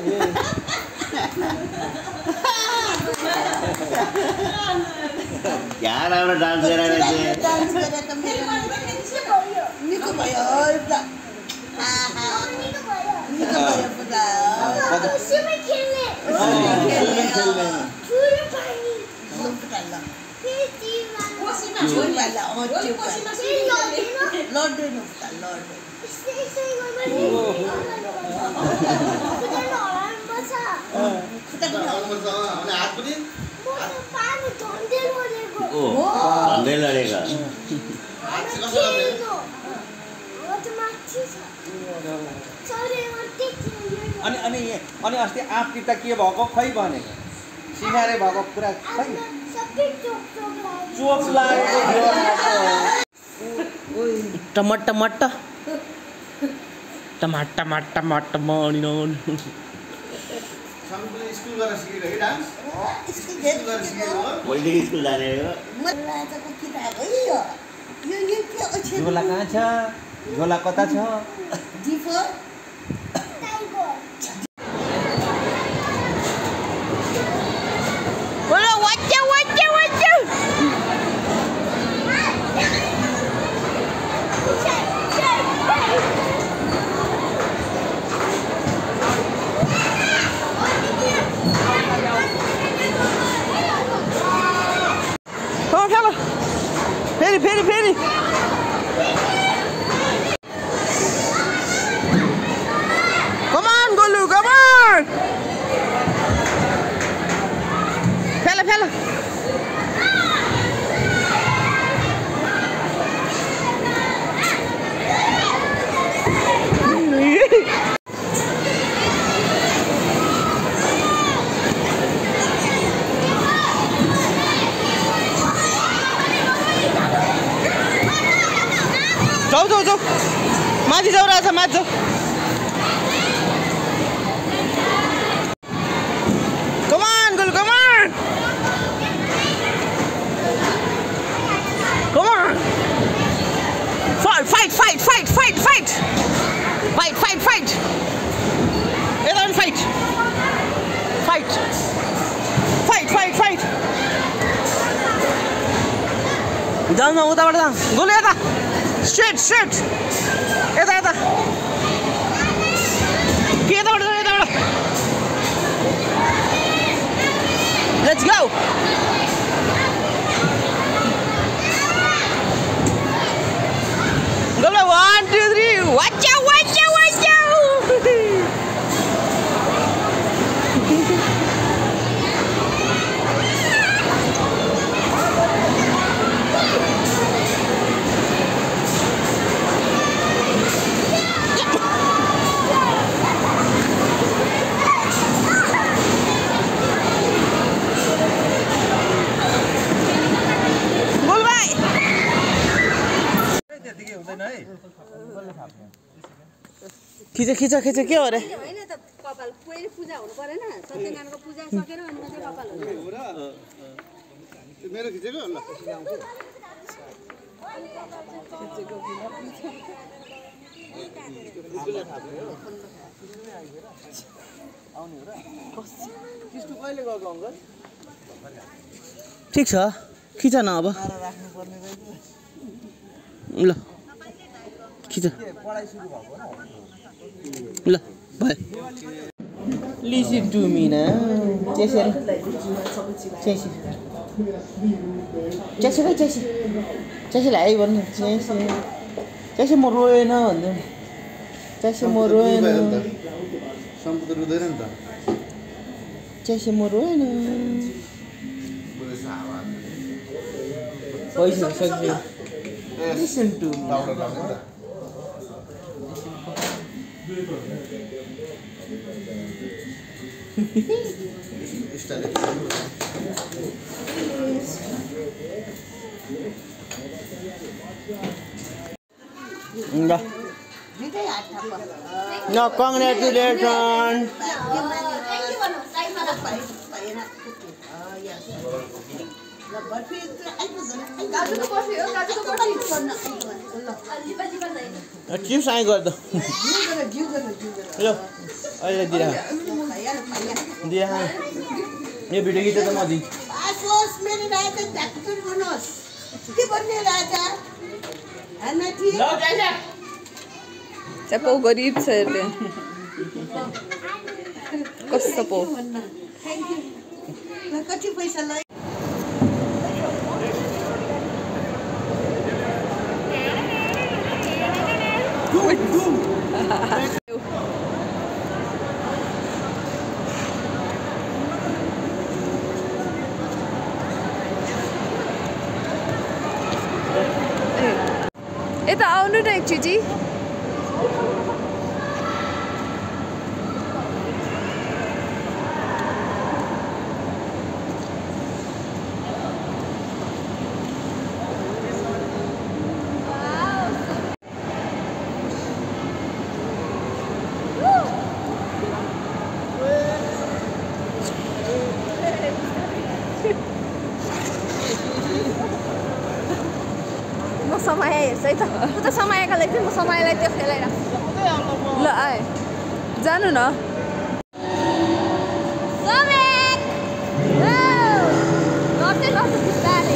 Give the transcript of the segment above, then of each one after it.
यार हाम्रो डान्स गरेर चाहिँ डान्स गरेर त मेरो निको भयो एउटा निको भयो पुरा उसमै खेल्ने ठुलो पानी लुम्पटाला केटीमा लड्डु नुक्ता लड्डु यसै गर्नु पानी धन्दै लडेको भन्दै लडेको अनि अस्ति आँप टिप्दा के भएको खै भनेको सिँगारे भएको कुरा खै चोक लागेको टमाटर टमाटर टमाटर टमाटर मणिनो स्कुल गएर सिकेको कि डान्स पोलिटिक स्कुल जाने हो राजाको किताब है यो के अक्षर झोला कहाँ छ झोला कता छ डिफर बोलो वाचा वाचा वाचा फेरि Come on, Golu, come on! Fella. जाऊ माथि जाऊ रहेछ माथि जाऊ Come on, Gulu, come on! Come on! Fight! Everyone fight! जाऊ न उताबाट जाऊ गोलु यता स्ट्रेट यता के यताबाट Let's go! Go! 1, 2, 3! Watch out! खिच के हो रे हैन त कपाल पहिले पूजा हुनु पर्दैन सत्यनारायणको पूजा सकेर अनि मात्रै कपाल हुन्छ मेरो खिचेको ल किस्तो कहिले गएको अंकल ठीक छ खिच न अब ल खिच पढाइ सुरु भएको हो ल भयो लिसन टु मी ना चेसी लाई भन्नु चेसी म रोएन भन्नु चेसी म रोएन सम्पुत रुदैन नि त चेसी म रोएन पैसा सक्यो listen to me No, congratulations. Chips आइ गर्दा ल अहिले दिरा दिया ये भिडियो गीत त म दिन्छु आसोस् मेरो राजा डाक्टर बनोस् के भन्ने राजा हैन ठीक ल जाइजा चपो गरीब छ हेर्दै कस्तो पो थ्यांक यू ल कति पैसा ल यता आउनु न एकचोटि समय हेर्छ है त उ त समयका लागि म समयलाई त्यो खेलाइरा ल आए जानु न Somek! नर्ते नर्ते बिस्तारै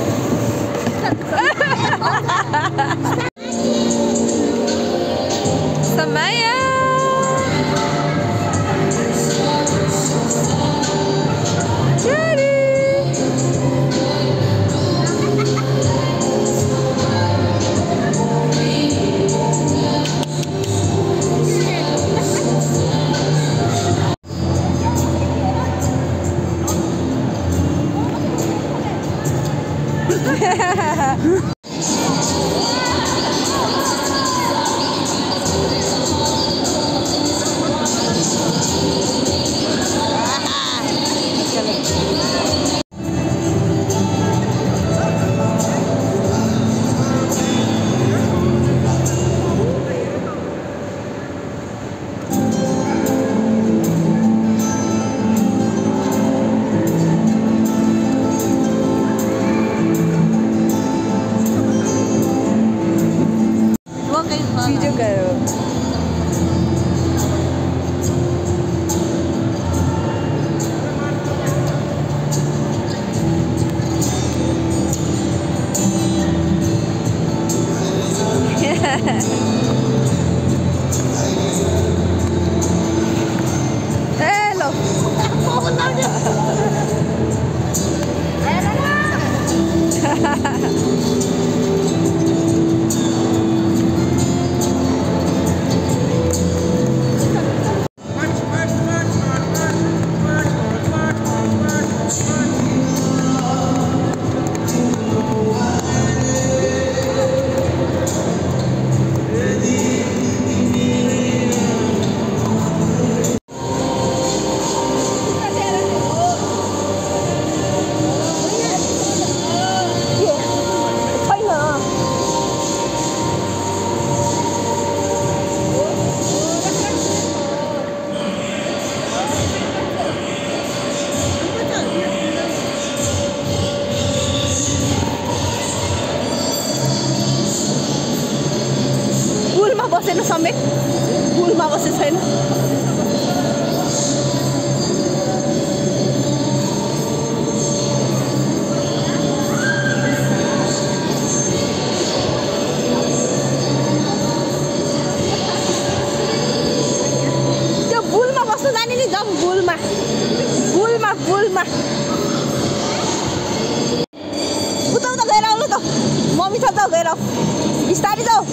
समय वीडियो करो हेलो बसेन समेत पुलमा बसे छैन त्यो पुलमा बस्नु जाने नि जाऊ पुलमा पुलमा पुलमा उता उता गएर आउनु त मम्मी छ त गएर बिस्तारै जाऊ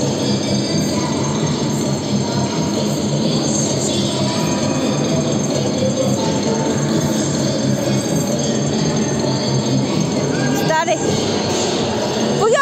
पुग्यो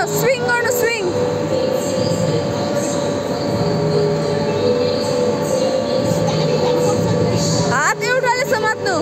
गर्नु स्विङ हात एउटाले समात्नु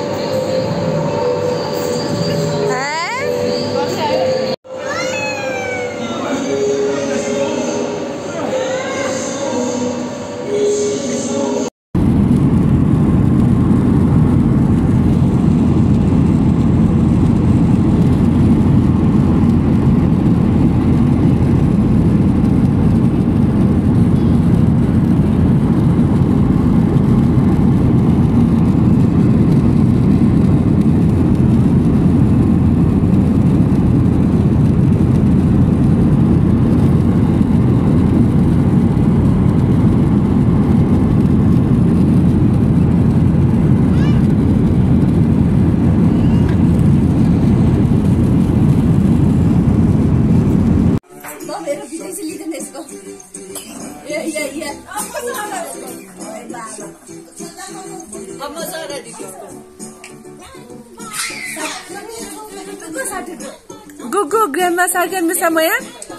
Go grandma sarkan bisa Maya?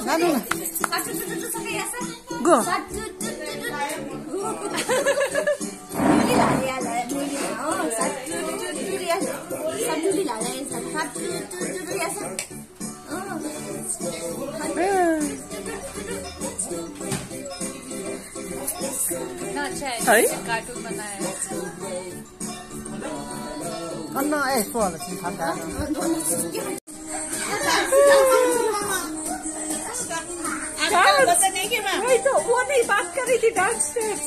Go. Cartoon बनाया अन्ना यस्तो होला कि ठन्डा वही तो वो नहीं बात कर रही थी डांस स्टेप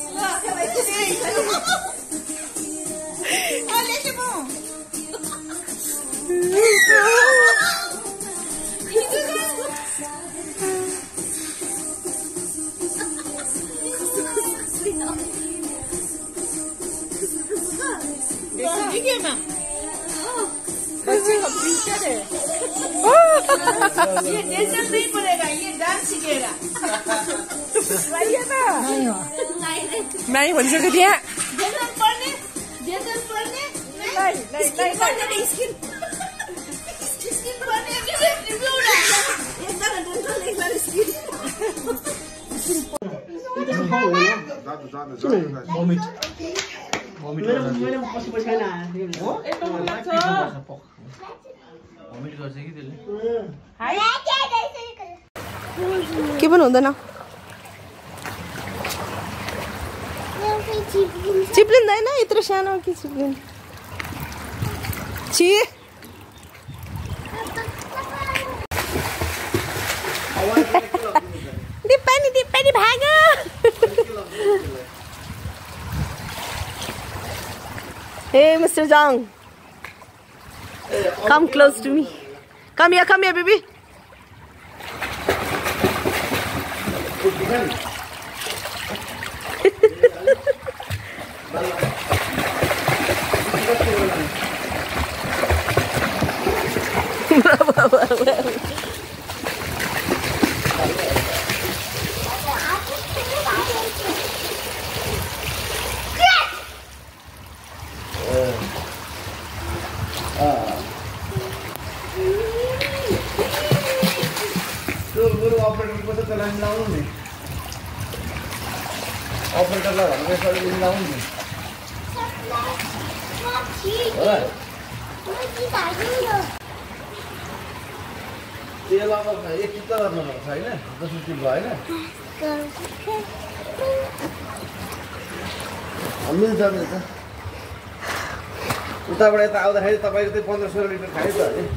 ये डेंजर नहीं पड़ेगा, ये डांस सीखेगा। नहीं भनिसक्यो त्यहाँ डेंजर पढ़ने स्किन पढ़ने स्किन पढ़ने रिव्यू डालना एकदम डेंजर लेख्दा स्किन के पनि हुँदैन चिप्लिँदैन यत्रो सानो के चिप्लिन्छ छि दिप्पानी भाग Hey Mr. Zhang, come close to me. Come here baby. अपरेटरलाई भनेर यसरी मिलाउनु नि तेल अब एक किलो गर्नुपर्छ होइन 10 किलो होइन मिल्छ मिल्छ उताबाट यता आउँदाखेरि तपाईँको चाहिँ 1500 लिटर खायो त अरे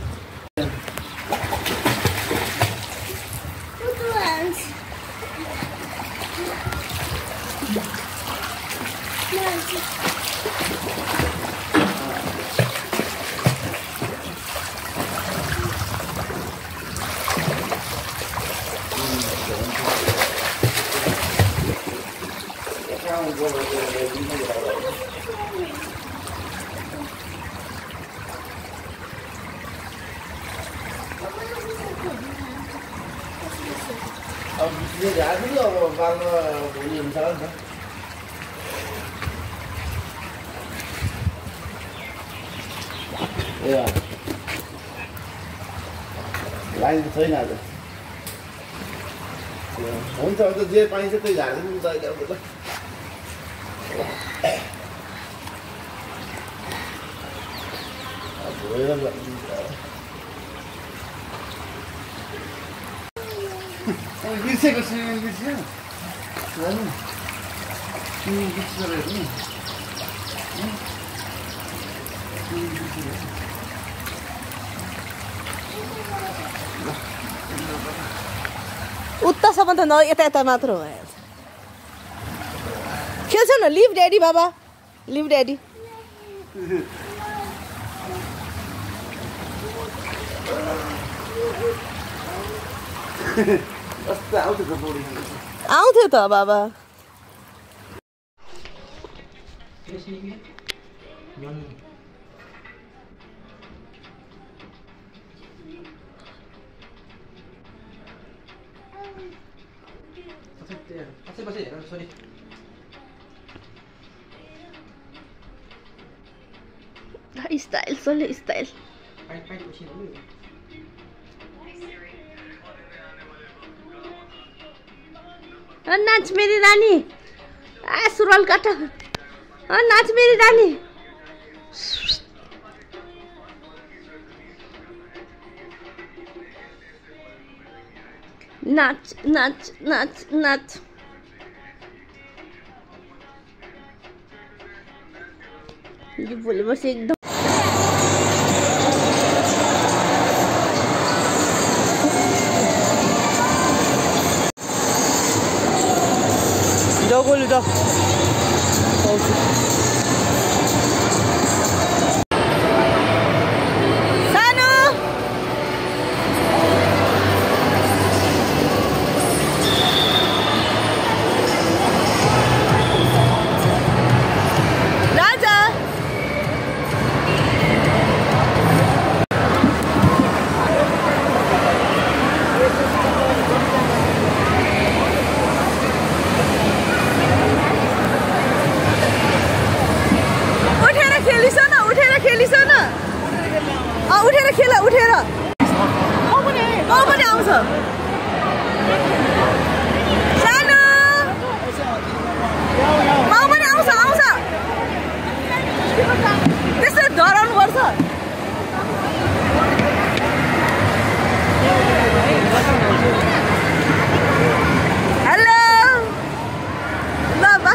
अब यो झार्नु अब बालमा भोलि हुन्छ नि त ए लाइन छैन आज हुन्छ अन्त जे पाइन्छ त्यही झारिदिनु नि त अहिले अब ल बिर्सेको स्विमिङ बिर्स्यो स्विमिङ बिर्सेर हेर्नु उतासम्म त न यता यता मात्र हो खेल्छ न लिभ ड्याडी बाबा लिभ ड्याडी आउँथ्यो त बाबा स्टाइल सोले स्टाइल नाच मेरी रानी सुरुवाल काट नाच मेरी रानी नाच नाच नाच नाच ये बोले बस एकदम जाओ बोलो जाओ उठेर खेल उठेर म पनि आउँछ सानो म पनि आउँछ आउँछ त्यसो डराउनु पर्छ हेलो बाबा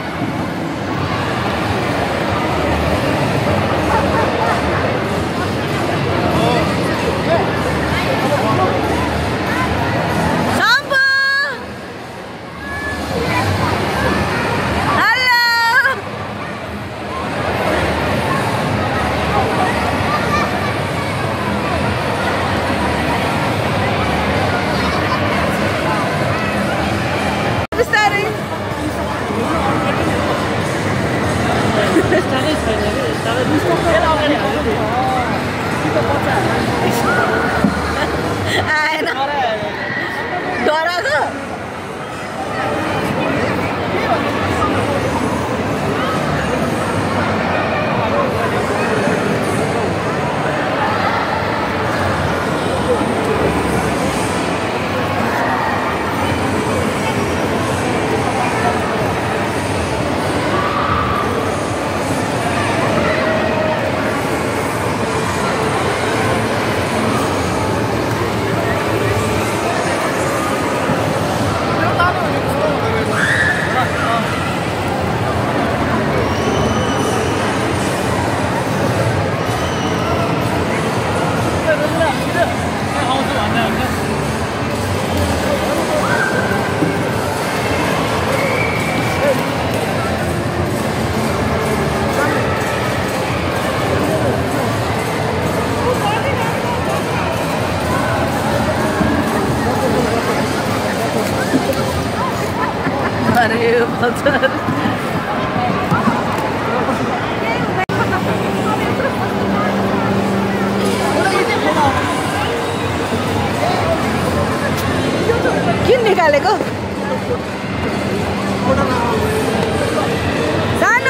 किन निकालेको सानो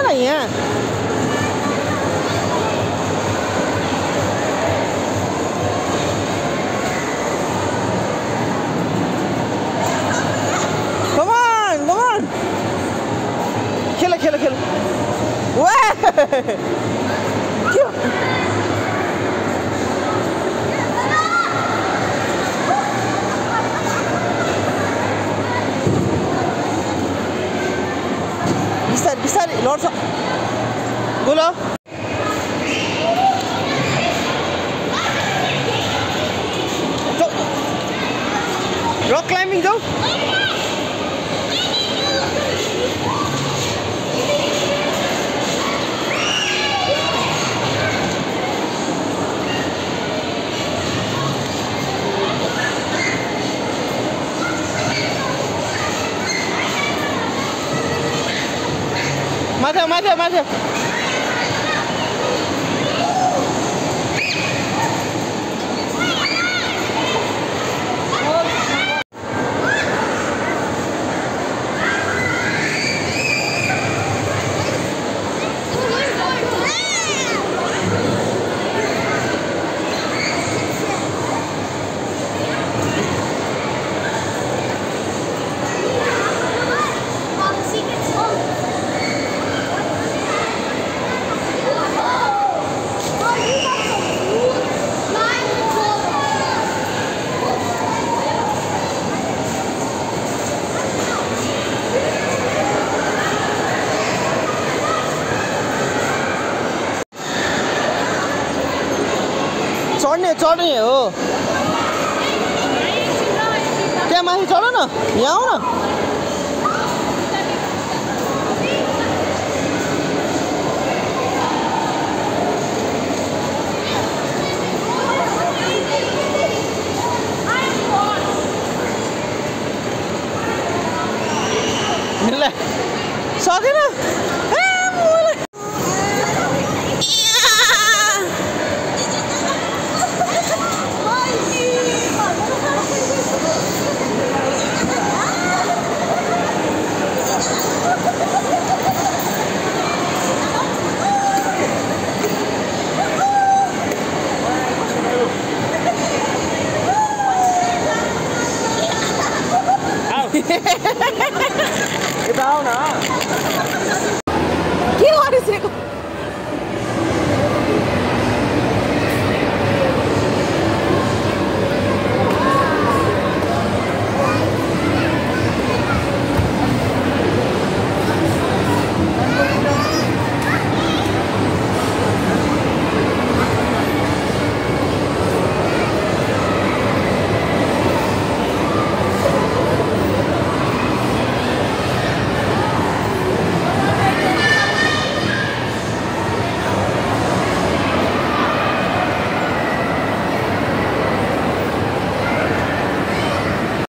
यहाँ Come on खेल खेल खेल वाह बिस्तारै लड्छ बोल रक क्लाइम्बिङ जाऊ माथि चढ्ने हो त्यहाँ माथि चढ न यहाँ आऊ न सकेन Kita tahu nah.